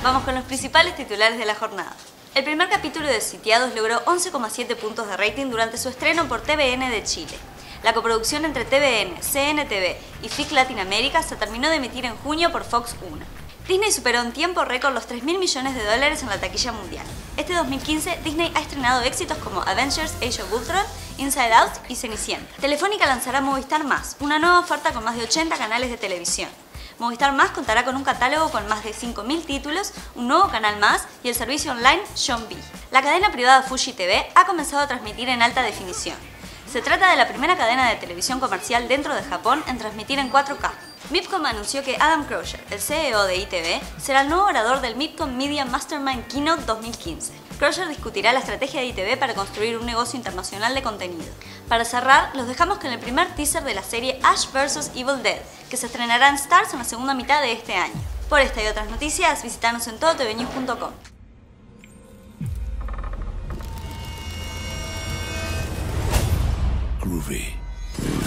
Vamos con los principales titulares de la jornada. El primer capítulo de Sitiados logró 11,7 puntos de rating durante su estreno por TVN de Chile. La coproducción entre TVN, CNTV y FIC Latinoamérica se terminó de emitir en junio por Fox 1. Disney superó en tiempo récord los $3.000 millones en la taquilla mundial. Este 2015, Disney ha estrenado éxitos como Avengers, Age of Ultron, Inside Out y Cenicienta. Telefónica lanzará Movistar Más, una nueva oferta con más de 80 canales de televisión. Movistar Más contará con un catálogo con más de 5.000 títulos, un nuevo canal más y el servicio online Sean B. La cadena privada Fuji TV ha comenzado a transmitir en alta definición. Se trata de la primera cadena de televisión comercial dentro de Japón en transmitir en 4K. MIPCOM anunció que Adam Crusher, el CEO de ITV, será el nuevo orador del MIPCOM Media Mastermind Keynote 2015. Crusher discutirá la estrategia de ITV para construir un negocio internacional de contenido. Para cerrar, los dejamos con el primer teaser de la serie Ash vs. Evil Dead, que se estrenará en Starz en la segunda mitad de este año. Por esta y otras noticias, visítanos en todotvnews.com. Groovy.